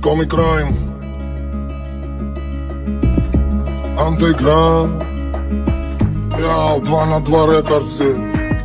Comic Crime, Underground, я 2 на 2 рекордсы.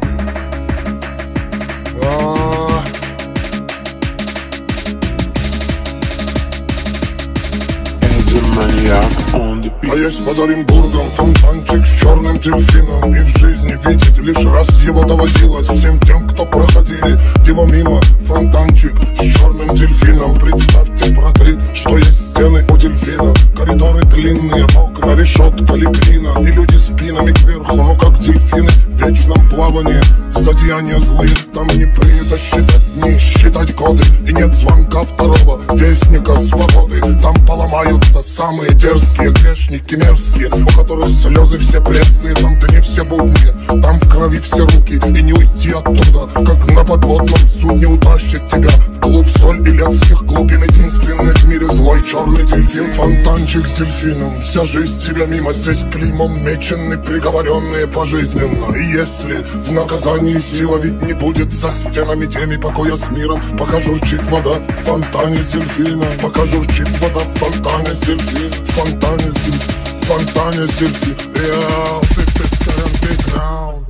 А есть под Оренбургом фонтанчик с черным дельфином, и в жизни видеть лишь раз его доводилось всем тем, кто проходили его мимо. Фонтанчик с черным дельфином. Представьте, браты, что есть стены у дельфина, коридоры длинные, окна, решетка, лепнина, и люди спинами кверху, ну как дельфины в вечном плавании. Злодеяния злые, там не принято считать дни, считать годы, и нет звонка второго вестника свободы. Там поломаются самые дерзкие грешники мерзкие, у которых слезы все пресные. Там дни все будни, там в крови все руки, и не уйти оттуда, как на подводном судне утащит тебя в клуб соль и летских глубин. Единственный в мире злой черный дельфин. Фонтанчик с дельфином, вся жизнь тебя мимо. Здесь клеймом мечены приговоренные пожизненно. И если в наказании сила ведь не будет за стенами теми покоя с миром, пока журчит вода в фонтане с дельфином, пока журчит вода в фонтане с дельфином, в фонтане с дельфином, в фонтане с дельфином. Yeah, underground.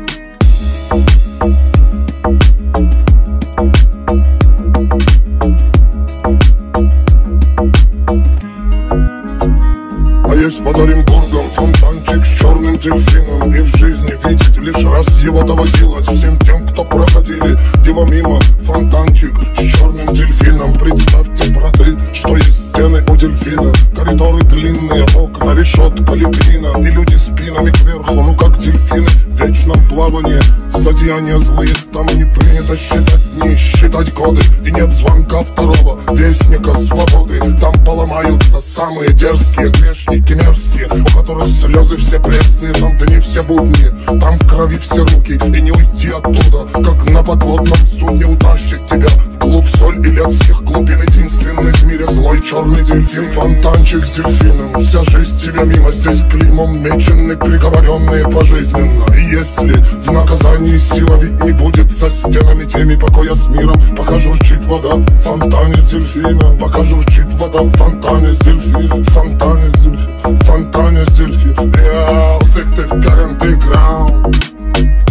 А есть под Оренбургом фонтанчик с черным дельфином, и в жизни видеть лишь раз его доводилось всем тем, кто проходили его мимо. Фонтанчик с черным дельфином. Представьте, браты, что есть стены у дельфина, коридоры длинные, окна, решетка, лепнина, и люди спинами кверху, ну как дельфины в вечном плавании. Злодеяния злые, там не принято считать дни, считать годы, и нет звонка второго вестника свободы. Там поломаются самые дерзкие грешники мерзкие, у которых слезы все пресные. Там дни все будни, там в крови все руки, и не уйти оттуда, как на подводном судне утащит тебя в клуб соль и летских глубин. Единственный в мире злой черный дельфин. Фонтанчик с дельфином, вся жизнь тебя мимо. Здесь клеймом мечены приговоренные пожизненно. И если в наказании сила ведь не будет за стенами теми покоя с миром, пока журчит вода в фонтане с дельфином, пока журчит вода в фонтане с дельфином, в фонтане с дельфином, в фонтане с дельфином. Yeah, Underground.